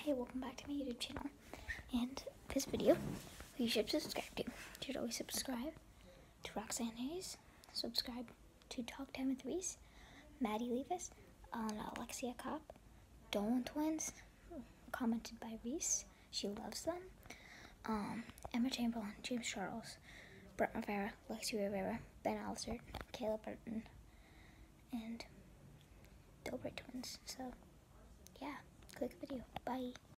Hey, welcome back to my YouTube channel. And this video, you should subscribe to. You should always subscribe to Roxanne Hays. Subscribe to Talk Time with Reese, Maddie Levis, Alexia Kopp, Dolan twins, commented by Reese. She loves them. Emma Chamberlin, James Charles, Burton Rivera, Lexi Rivera, Ben Alzert, Burton, and Dobre twins. So, yeah, click the video. Bye.